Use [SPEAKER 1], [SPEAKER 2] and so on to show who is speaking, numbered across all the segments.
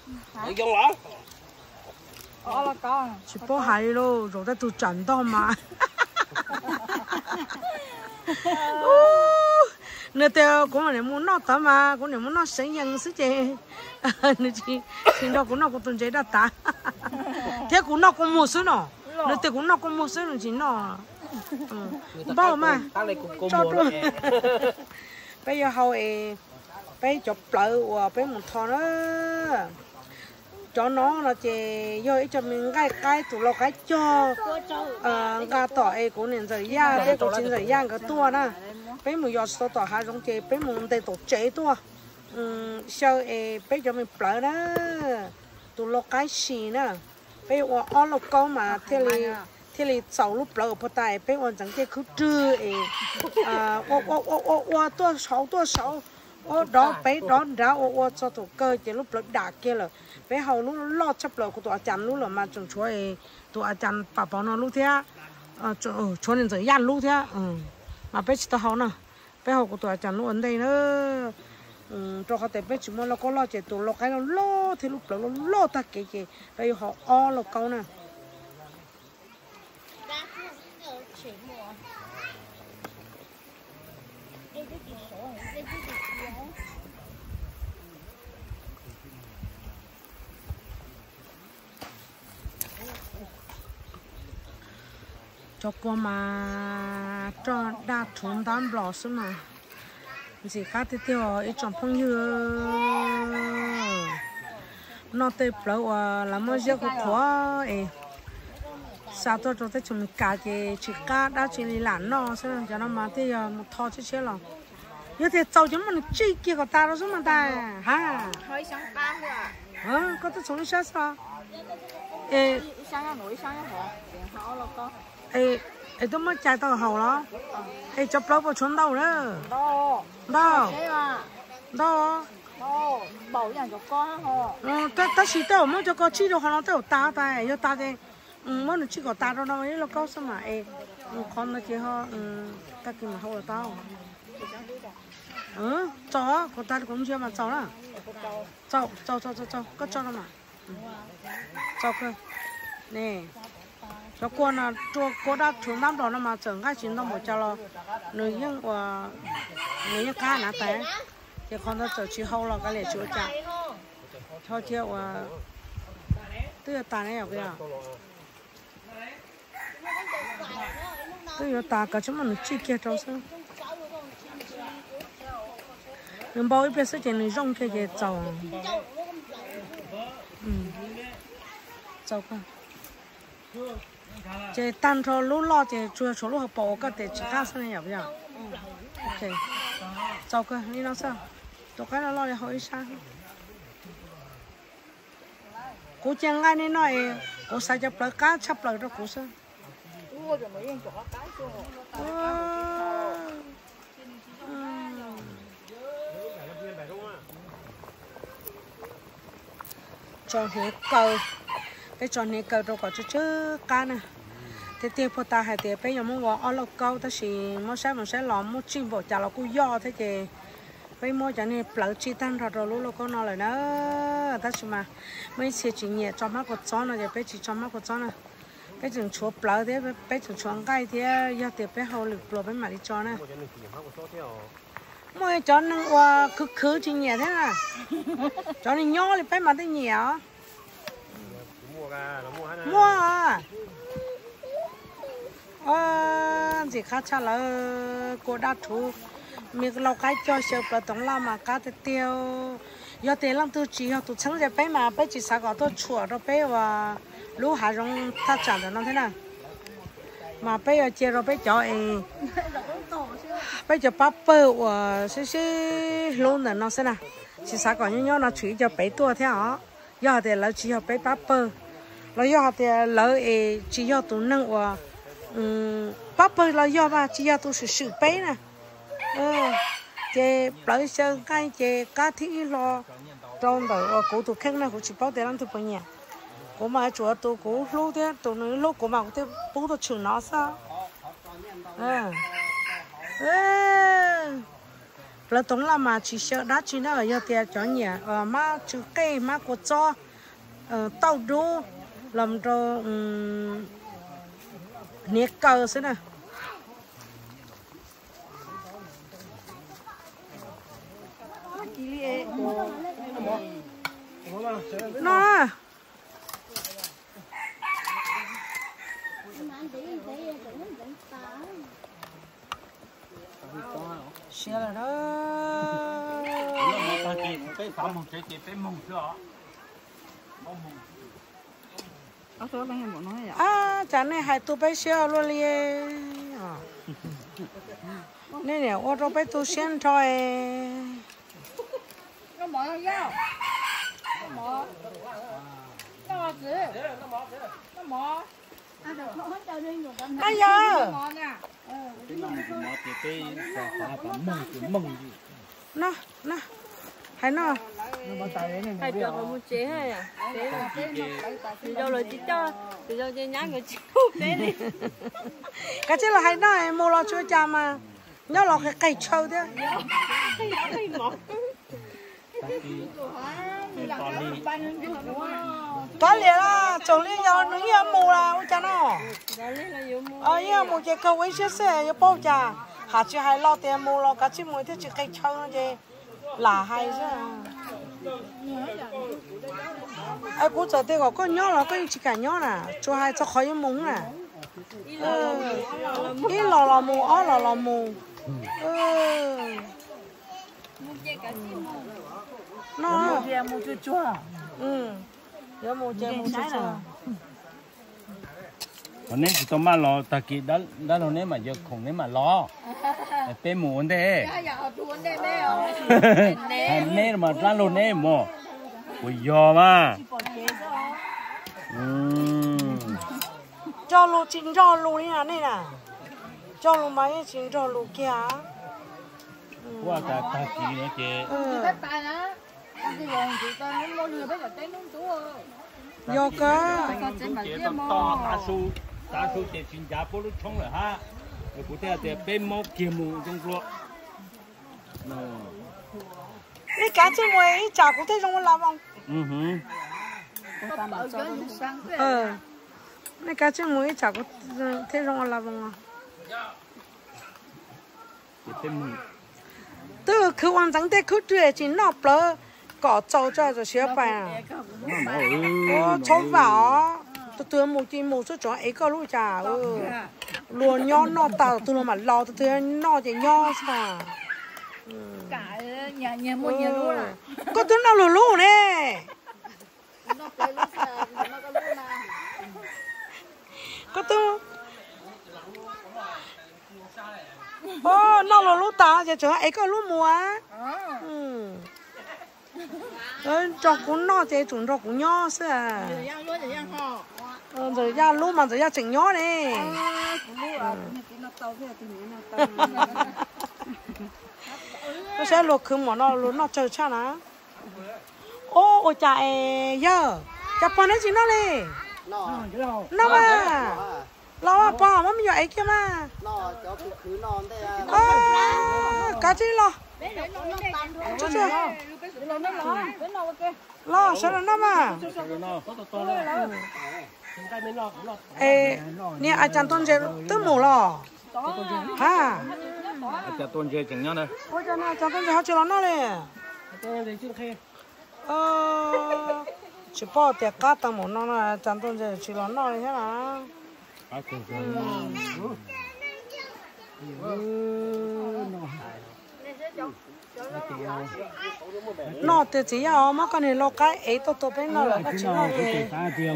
[SPEAKER 1] Dùng lắm.
[SPEAKER 2] Là con.
[SPEAKER 3] Chỉ bỏ hai lô rồi ta tụ trần đó mà. Nếu theo cũng là muốn nó tao mà cũng là muốn nó sinh nhân sự chứ. Nếu chỉ sinh đó cũng nó cũng tuân chế đã ta. Thế cũng nó cũng mua số nó. Nếu thế cũng nó cũng mua số nó chỉ nó. Bao mà. Cho luôn. Bây giờ hầu bây chụp lại và bây một thằng đó cho nó là chỉ rồi cho mình cái tủ lọ cái cho gà tỏi của nên rồi ya cái của chính rồi ya cái tua nè bây một giờ sau tỏi hai giống chỉ bây một đây tổ chế tua sau bây giờ mình lại đó tủ lọ cái xì nè bây giờ ăn lọc câu mà thế là sau lúc lại ở tại bây giờ chẳng chỉ cứ trừ tua sáu đó bé đó ra cho tụ cơ chỉ lúc lực đá kia là bé hầu lúc lo chấp lời của tụi chăn lúc là mà chúng chúa tụi chăn bà bảo nó lúc thế chúa nên giới gian lúc thế mà bé chỉ tao hầu nè bé hầu của tụi chăn lúc ở đây nữa cho họ bé chỉ muốn là có lo chỉ tụi lo cái nó lo thì lúc nó lo ta kì bây giờ họ o là câu nè cho qua mà cho đa thốn đám lò xuống mà gì khác thì tiêu ít trong phong như nó tê blau làm mấy việc khó sao tôi cho tới chúng cả cái chỉ cá đã chỉ làm nó xem cho nó mà thì một thò chết rồi như thế cháu chúng mình chỉ kia của ta đó xuống mà ta ha
[SPEAKER 2] hơi sáng ba thôi
[SPEAKER 3] có tôi sống sao sao
[SPEAKER 2] sáng ra nổi sáng ra họ họ là con
[SPEAKER 3] tôi mới chạy tao hầu đó chụp lâu vào trốn đâu nữa đâu
[SPEAKER 2] bảo rằng cho con họ
[SPEAKER 3] ta chỉ tao mới cho con chỉ được họ nó tao ta tại do ta thì mới nó chỉ có ta đâu đâu ấy là câu sao mà con nó chỉ họ ta kêu mà hầu tao cho của ta cũng chưa mà cho đó cho có cho đâu mà cho cơ nè cho con là cho cô đã thùng năm đó mà chẳng cái chuyện đó một cho lo người dân của người dân cá nã té thì con nó chờ chỉ hậu là cái lệ chúa cha thôi chưa tức là ta này ở kia tức là ta cả chúng mình chỉ kia trong sân mình bao nhiêu sự chuyện mình rong kia cái giàu giàu con chị tan cho lú lo chị chui số lú học bộ cái để chỉ khác sang này nhở ok giàu cơ đi nó sao tụi cái nó lo để hỏi sao cô chẳng ai nên nói cô sai cho plug cá chấp lời đó cô sao cho hết cầu cái tròn này cầu đâu có chứ cá nè thế tiêu phụ ta hay tiêu bây giờ muốn gọi ở lộc câu ta chỉ muốn sẽ làm muốn chim bộ chả là cú do thế chứ bây mua cho nên lỡ chi tan rồi lúc con nó lại nữa ta chỉ mà mấy xe chỉ nhẹ cho mắt của chó này bây chỉ cho mắt của chó này bây giờ chúa lỡ thế bây giờ chúa gai thế giờ tiêu bây hậu lực lừa bây mà đi cho nè mỗi chó nó qua cứ chỉ nhẹ thế à chó này nhỏ thì bây mà tới nhẹ mua gì khác cha là cô đã thu mình lau cái cho sờ bờ tổng la mà cá thì tiêu giờ tiền lắm tôi chỉ học tôi chẳng ra bé mà bé chỉ sao có tôi chùa rồi bé và lú hà rong thắt chặt rồi nó thế nào mà bé giờ chơi rồi bé cho bé cho bắp bơ và xí luôn rồi nó thế nào chỉ sao có nhau nó chỉ cho bé tua thế hả giờ thì là chỉ học bé bắp bơ là giờ thì là chỉ học tụi nâng và bắp bơ là giờ mà chỉ học tụi sự bé nè chế lấy sơn cái chế cá thịt lo trong đầu cổ tụi khác này cũng chỉ bao tiền ăn tụi bên nhà cổ mà chúa tụi cổ lú thế tụi nó lú cổ mà cũng thế bố tụi chừng nó sao là tổng là mà chỉ sợ đã chỉ nó ở giờ tiền cho nhẹ má chữ cây má của cho tàu đu làm cho nét cờ xí nè nó xe là đó chả này hai tụ bay xe luôn đi nên là ô tô bay tụ xe thôi
[SPEAKER 2] nó mở ra nó mở nó gì nó mở
[SPEAKER 3] ai giờ nó hay nó
[SPEAKER 1] hay cho nó mua chế hay à thì đâu rồi chỉ cho thì đâu cho nhá người chịu thế đi
[SPEAKER 3] cái chứ là hay nó em mua lo chưa cha mà nhớ lo cái cây trâu thế có liền là chồng liền nhau nó như mù là ôi cha nó như mù chỉ câu ấy xe xe như bao cha hả chứ hay lo tiền mù lo cái chứ mù thế chỉ cây trâu nó chứ là hay chứ ai cũng giờ đây có nhớ là có chỉ cả nhớ nè cho hai cho khỏi múng nè ít lò mù ó lò mù nó
[SPEAKER 2] mua chưa chua
[SPEAKER 3] giờ mua chưa chua
[SPEAKER 4] còn nếu chỉ tao mà lo ta kia đã lo nếu mà giờ không nếu mà lo bé muốn thế nếu mà ra lo nếu mà ôi giờ mà
[SPEAKER 3] cho lù chín cho lù đi này nè cho lù mấy chín cho lù kia
[SPEAKER 4] qua ta kia nữa chị
[SPEAKER 3] giờ cơ
[SPEAKER 4] ta su để xin giá phố lúc冲rồi ha rồi cụ thể là bên mốc kia mù trong luôn
[SPEAKER 3] cái cá trên mùi chả cụ thể trong làm không cái cá trên mùi chả cụ thể trong làm không từ cứ hoàn thành thế cứ tuyệt chỉ nó bờ cỏ trâu cho rồi xếp bài à trông vào tôi một chỉ một số chỗ ấy có lúc chả luôn nhon nó tao tôi mà lo tôi nó chỉ nhon sao
[SPEAKER 2] cả nhà mua nhà luôn à
[SPEAKER 3] có tôi nó lù lù nè có tôi nó lù lù ta giờ chỗ ấy có lúc mua cho cũng nó thì chúng cho cũng nhỏ sao rồi ra lúc mà rồi ra chỉnh nhỏ này nó sẽ luộc khử mà nó chơi cha nè ô chạy giờ chặt bao nhiêu nó đi nó mà lo bỏ mà mình ấy kia mà cá chi lo chú chưa lo sao nó mà nè anh chàng tôn chế tứ mù lo ha
[SPEAKER 4] chàng tôn chế chẳng nhá này
[SPEAKER 3] ôi chàng tôn chế họ chưa nó này chỉ bỏ tiền cá tầm một nó là chàng tôn chế chỉ lo nó này thế nào nó thì chỉ là mà con này lo cái ấy tôi bên nó là cái chỉ nó thì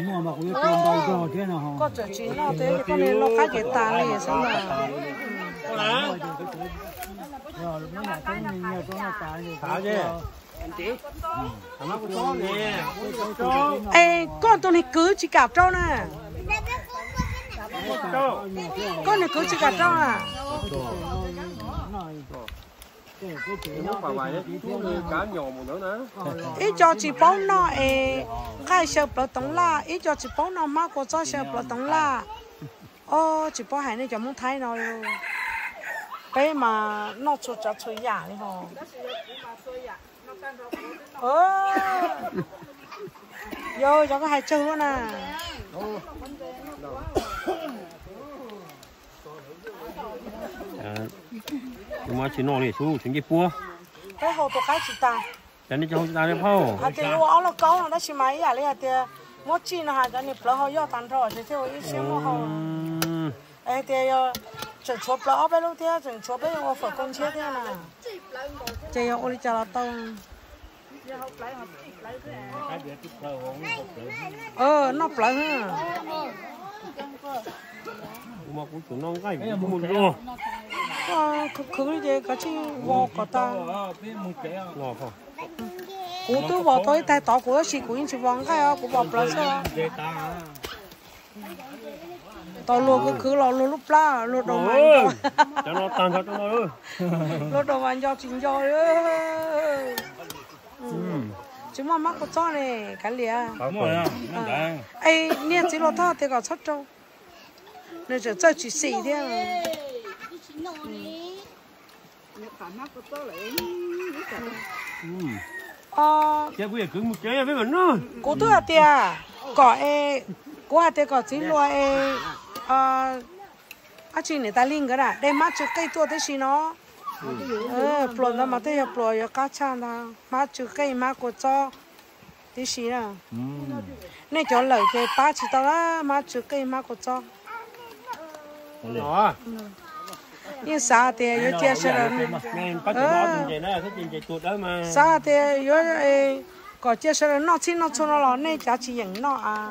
[SPEAKER 3] có chỗ chỉ nó thế con này lo cái gì ta này sao mà ê con tôi này cứ chỉ cạp trâu nè con này cứ chỉ cạp trâu à ít cho chị bông nó gai sờ bờ tông la ít cho chị bông nó má cô cho sờ bờ tông la ô chị bông hải này cho muốn thay nó bé mà nó cho chả chơi giả đi hò vô cho cái hai chân luôn nè
[SPEAKER 5] mà chỉ nói để xuống chúng cái búa
[SPEAKER 3] cái hồ tổ cái chỉ ta
[SPEAKER 5] cho nên cho ta đi phao
[SPEAKER 3] à thì áo nó có nó chỉ máy à lấy thì ngót chi nó hai cái này plơ họ do tan rồi thì theo ý xem nó họ ấy thì chuẩn chụp plơ bé lúc thế chuẩn chụp bé họ phải con chết thế nào chơi họ đi chợ là tao nó plơ ha
[SPEAKER 5] mà cũng tụi nó cái cũng muốn rồi
[SPEAKER 3] cứ gì cái chi vô cả ta
[SPEAKER 5] ngọt không
[SPEAKER 3] cú tôi vào tôi tay tỏ của chị cũng chỉ vắng cái à cũng bỏ plơ sao tao luôn cứ lo luôn lúc lá luôn đồ ăn
[SPEAKER 5] cho nó tan cho nó ơi
[SPEAKER 3] luôn đồ ăn cho chính cho chúng mà mắc cái chó này cái lìa ấy nè chỉ lo thao thì có sắt trâu nên giờ chơi chỉ xì thế
[SPEAKER 5] chế bây giờ cứ một chế với mình nữa
[SPEAKER 3] cố tôi à tia có e cố à tia có chỉ lo e chị này ta linh cái nào đây mắt chữ cây tua thế gì nó plon đó mà thế plon giờ cá cha đó mắt chữ cây mắt của cho thế gì à này cho lời cái ba chỉ tao á mắt chữ cây mắt của cho
[SPEAKER 5] đó
[SPEAKER 3] nhưng sao thì giờ chia sẻ rồi sao thì giờ có chia sẻ rồi nó chỉ nó cho nó là này giá trị những nó à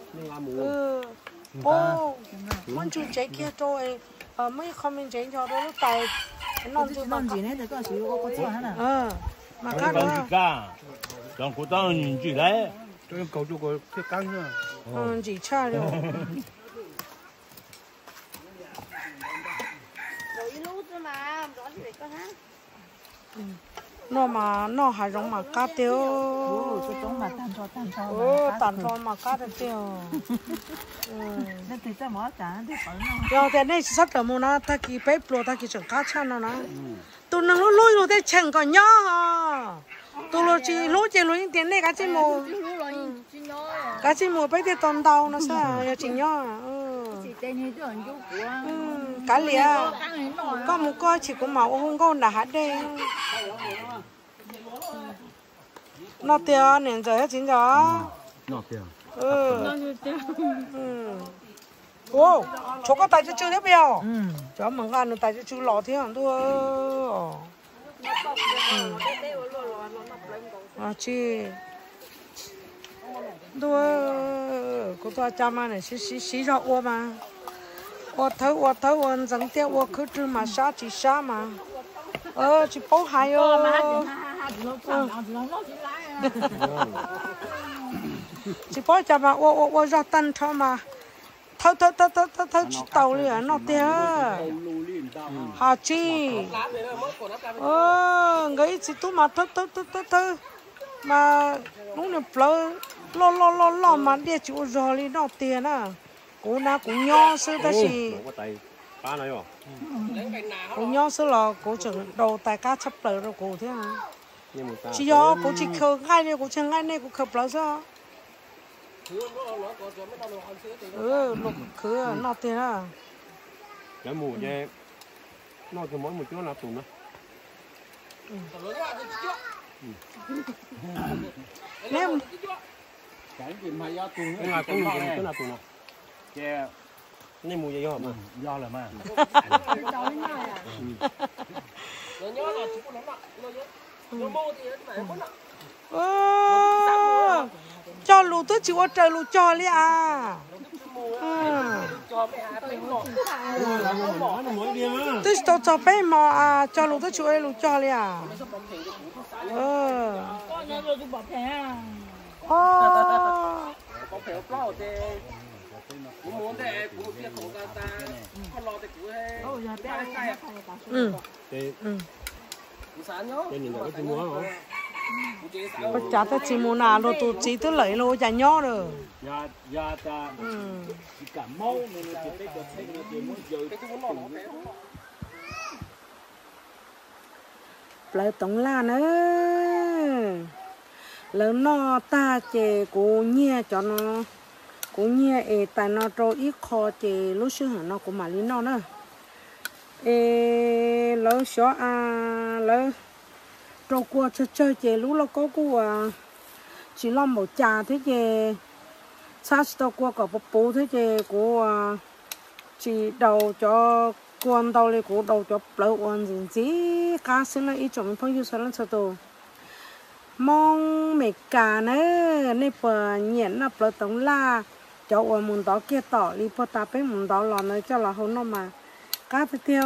[SPEAKER 3] ô muốn chú chế kia rồi mấy comment chế cho nó tài nó
[SPEAKER 2] gì đấy thì có sự có cho hả nè
[SPEAKER 3] mà khác đó
[SPEAKER 4] trong cuộc đời nhìn chỉ đấy
[SPEAKER 5] tôi cầu cho cái căng nữa
[SPEAKER 3] chỉ chơi rồi nó mà nó hay giống mà cá tiêu tàn cho mà cá tiêu
[SPEAKER 2] nên thì ta mở trả thì phải
[SPEAKER 3] rồi thế này sắp tới mùa ta kỳ bé pro ta kỳ chẳng cá chăn nó nè tôi nâng nó lôi rồi thế chẳng còn nhớ tôi lo chỉ lôi chỉ lôi những tiền này cá chim mùa bé thì toàn đầu nó sao giờ chỉ nhớ cá lìa có một coi chỉ có màu không có là hạt đây nó tiền nên giờ chính đó
[SPEAKER 5] nó tiền
[SPEAKER 3] ô chỗ có tài cho chưa đấy bèo cho mừng ăn tài cho chưa lọ thế hả tôi chị tôi có tôi chăm ăn này xí cho ô mà ô thấu anh chẳng tiếc ô cứ trừ mà sát chỉ sát mà chỉ bố hai chỉ bố chăm mà ô ra tân cho mà thấu chỉ tàu liền nó tiếc hà chi người chỉ tu mà thấu mà lúc này lo mà đi chịu rồi đi nó tiền à cô na cũng nho sư ta chỉ cô nho sư là cô chừng đầu tài cá chấp lời rồi cô thế hả chỉ do cô chỉ khờ ngay này cô chẳng ngay này cô khờ lời sao nó khờ nó tiền à
[SPEAKER 5] cái mù vậy nó thì mỗi một chỗ là tụi nó
[SPEAKER 3] nem
[SPEAKER 4] cái gì mà do tụi
[SPEAKER 5] nó là cái là tụi nó
[SPEAKER 4] che
[SPEAKER 5] nên mù vậy do mà
[SPEAKER 4] do là mà
[SPEAKER 3] cho lù tôi chịu trời lù cho li à tôi cho bé mà à cho lù tôi chịu lù cho li à chả ta chỉ muốn nào rồi tụi chỉ tôi lấy rồi chả nhó rồi
[SPEAKER 4] ya ta cả máu nên chỉ thấy được thấy nó chỉ muốn chơi
[SPEAKER 3] Plawv Toov Laj nữa lớn nó ta chè của nhia cho nó của nhia tại nó trôi ít kho chè lúc xưa nó cũng mà lý nó nữa lớn xóa lớn trôi qua chơi chè lúc nó có của chỉ lo một trà thế chè sát tao qua cả bố thế chè của chỉ đầu cho quan đầu này của đầu cho Plawv gì cá xin là ít trong phong yêu sản xuất đồ mong mẹ cả nữa nên bờ nhện là Plawv Toov Laj cho ở muốn đó kia tỏ đi bờ ta bên muốn đó là nơi cho là hôm nó mà cá tiếp theo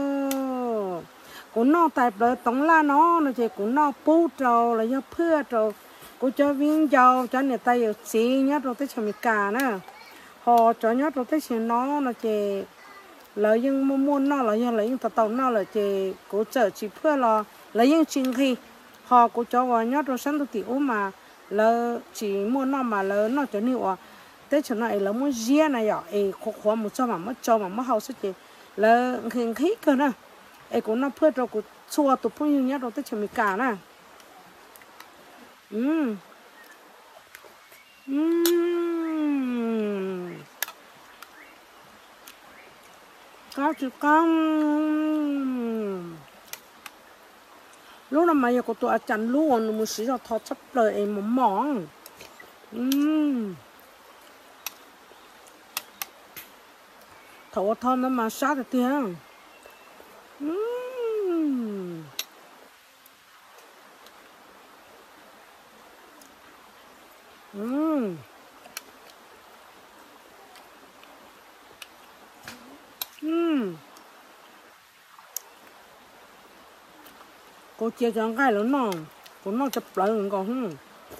[SPEAKER 3] cũng nó tại Plawv Toov Laj nó chỉ cũng nó bù trâu là do phưa trâu cũng cho viên dầu cho người ta ở xí nhá rồi tới cho mẹ cả nữa họ cho nhá rồi tới cho nó chỉ lợi dụng muốn nó là do lợi dụng tàu nó là chỉ cố trợ chỉ phưa là lợi dụng chính khi họ cũng cho vào nhớ rồi sáng tụi mà là chỉ muốn nó mà là nó cho nhiều à thế cho nó là muốn riêng này vậy khó một cho mà mất cho mà mất hậu sức gì là hình khí cơ nè cũng nó phơi rồi cũng xua tụi phong nhiêu nhớ rồi tới cho mình cả nè cá chữ con lúc nào mà giờ có tụi chăn luôn một xí rồi thọ chấp lời em một món thọ thon nó mà sát được tiếng cô chia cho cái lớn nó cũng nó chụp lại còn không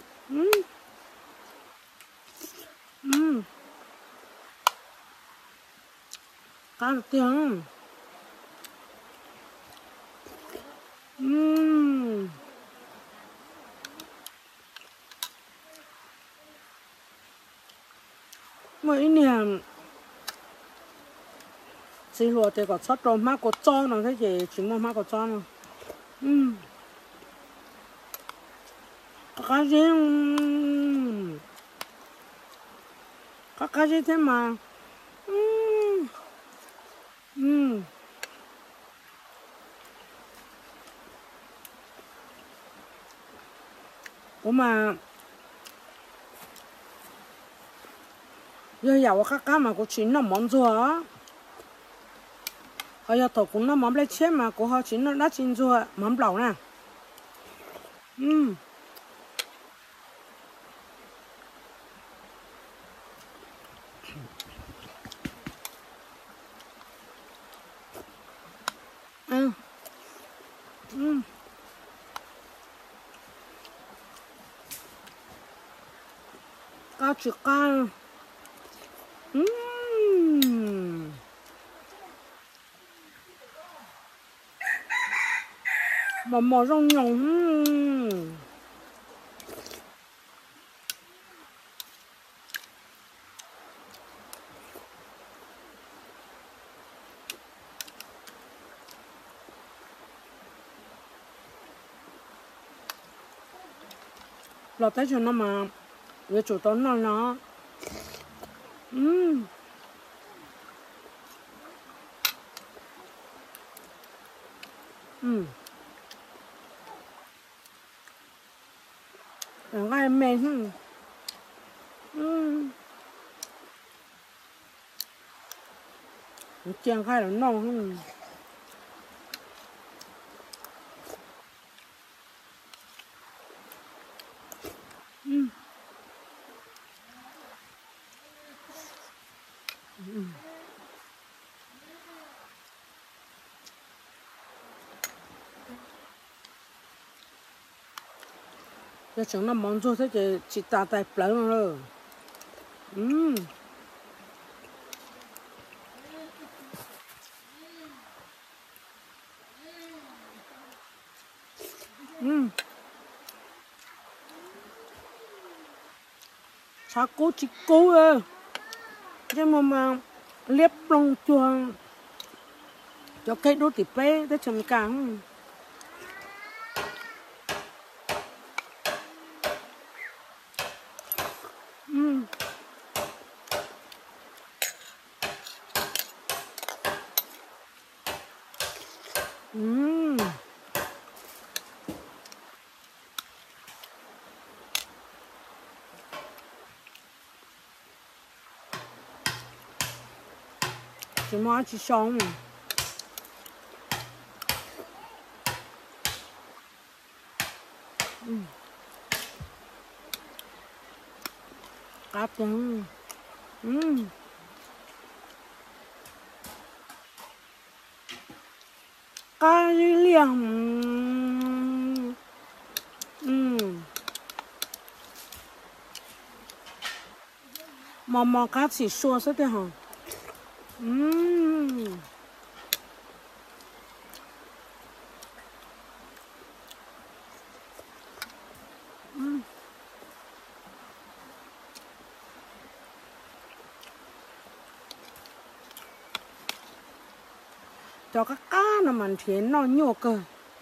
[SPEAKER 3] cá tiếng mấy niềm xí lúa thì có sót rồi má có cho nó thế gì chỉ mua má có cho nó cái gì thế mà ủa mà giờ giàu các cá mà có chín nó món rùa họ giờ tổ cũng nó món lấy chết mà của họ chín nó đã chín rùa món lẩu nè cá chữ con mò rong nhồng lọt tới cho nó mà về chủ tốn nó ngay men chàng khai là non giờ chúng nó món cho thế thì chỉ ta tay Plawv rồi sao cố chỉ cố nhưng mà liếp lòng chuồng cho cây đốt thì bé tới chấm càng chỉ mua chỉ xong cá trứng cá liềng mò cá chỉ xua rất là hả cho các cá nó mà thế nó nhiều cơ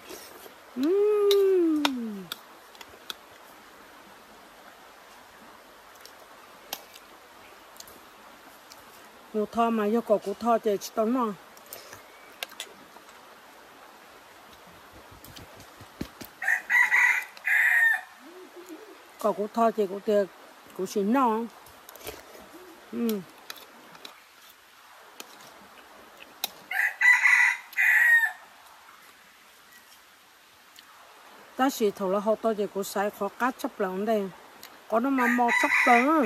[SPEAKER 3] nhiều thò mà vô cổ cũng thò thì tao nó cổ cũng thò thì cũng xin nó ta chỉ thầu là họ tôi thì cũng sai khó cá chấp lợn đây có nó mà mò chấp lợn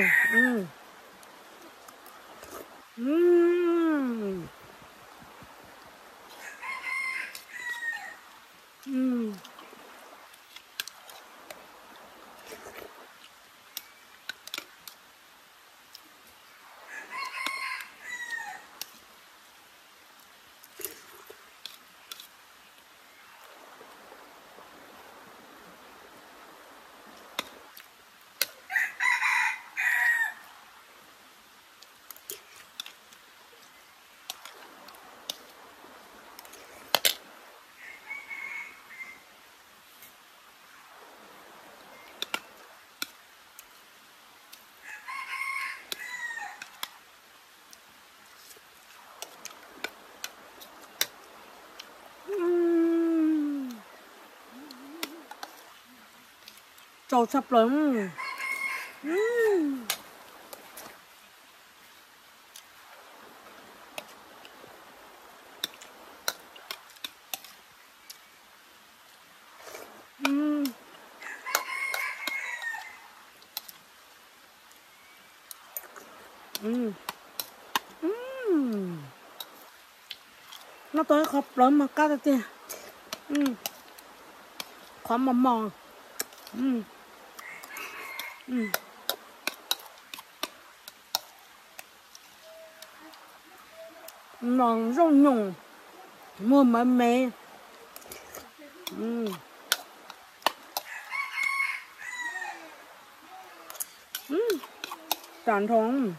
[SPEAKER 3] trâu sắp lắm nó tới khóc lắm mà cá tiền khó mà mò ngon rau nhung mua mà mẹ tràn thong